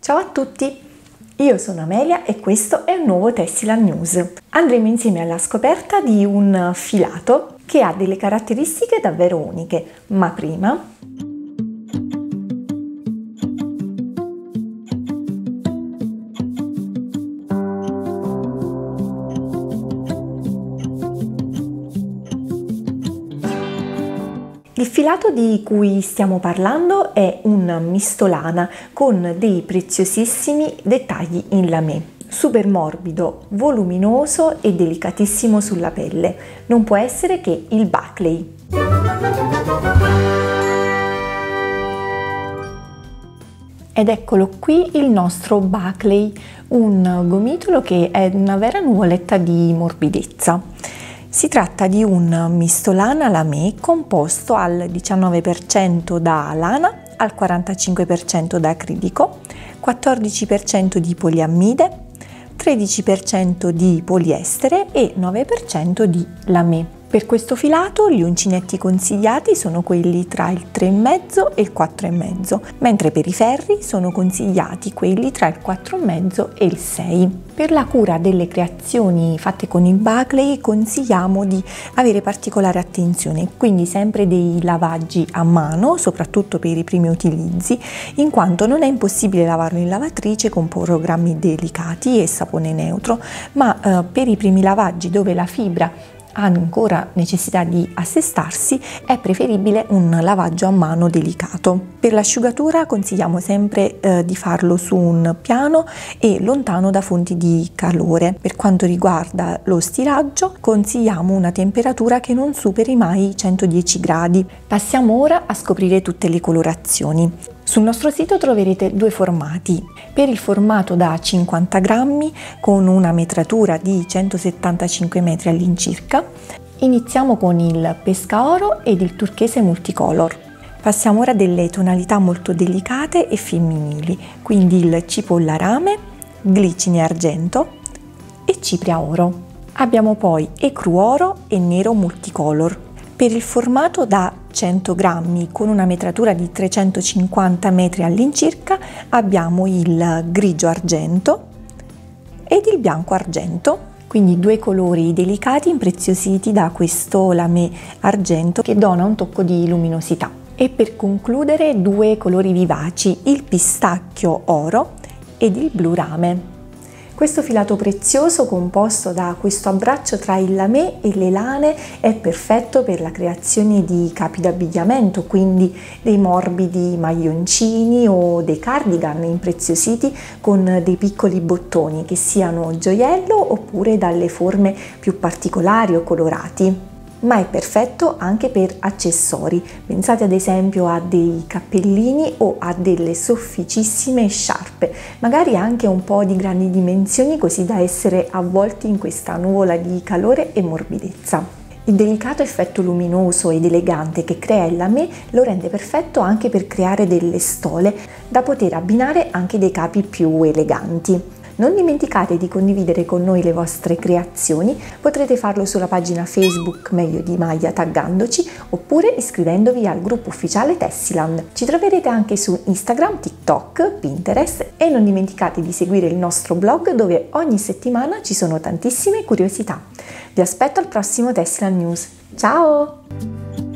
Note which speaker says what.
Speaker 1: Ciao a tutti, io sono Amelia e questo è un nuovo Tessiland News. Andremo insieme alla scoperta di un filato che ha delle caratteristiche davvero uniche, ma prima il filato di cui stiamo parlando è un mistolana con dei preziosissimi dettagli in lamè. Super morbido, voluminoso e delicatissimo sulla pelle. Non può essere che il Buckley. Ed eccolo qui il nostro Buckley, un gomitolo che è una vera nuvoletta di morbidezza. Si tratta di un mistolana lamè composto al 19% da lana, al 45% da acrilico, 14% di poliammide, 13% di poliestere e 9% di lamè. Per questo filato gli uncinetti consigliati sono quelli tra il 3,5 e il 4,5, mentre per i ferri sono consigliati quelli tra il 4,5 e il 6. Per la cura delle creazioni fatte con il Buckley consigliamo di avere particolare attenzione, quindi sempre dei lavaggi a mano, soprattutto per i primi utilizzi, in quanto non è impossibile lavarlo in lavatrice con programmi delicati e sapone neutro, ma per i primi lavaggi dove la fibra ha ancora necessità di assestarsi è preferibile un lavaggio a mano delicato. Per l'asciugatura consigliamo sempre di farlo su un piano e lontano da fonti di calore. Per quanto riguarda lo stiraggio consigliamo una temperatura che non superi mai i 110 gradi. Passiamo ora a scoprire tutte le colorazioni. Sul nostro sito troverete due formati. Per il formato da 50 grammi con una metratura di 175 metri all'incirca, iniziamo con il pesca oro ed il turchese multicolor. Passiamo ora a delle tonalità molto delicate e femminili, quindi il cipolla rame, glicine argento e cipria oro. Abbiamo poi ecru oro e nero multicolor. Per il formato da 100 grammi con una metratura di 350 metri all'incirca abbiamo il grigio argento ed il bianco argento, quindi due colori delicati impreziositi da questo lamè argento che dona un tocco di luminosità. E per concludere due colori vivaci, il pistacchio oro ed il blu rame. Questo filato prezioso composto da questo abbraccio tra il lamè e le lane è perfetto per la creazione di capi d'abbigliamento, quindi dei morbidi maglioncini o dei cardigan impreziositi con dei piccoli bottoni che siano gioiello oppure dalle forme più particolari o colorati. Ma è perfetto anche per accessori. Pensate ad esempio a dei cappellini o a delle sofficissime sciarpe, magari anche un po' di grandi dimensioni così da essere avvolti in questa nuvola di calore e morbidezza. Il delicato effetto luminoso ed elegante che crea il lamè lo rende perfetto anche per creare delle stole da poter abbinare anche dei capi più eleganti. Non dimenticate di condividere con noi le vostre creazioni, potrete farlo sulla pagina Facebook Meglio di Maglia taggandoci oppure iscrivendovi al gruppo ufficiale Tessiland. Ci troverete anche su Instagram, TikTok, Pinterest e non dimenticate di seguire il nostro blog dove ogni settimana ci sono tantissime curiosità. Vi aspetto al prossimo Tessiland News. Ciao!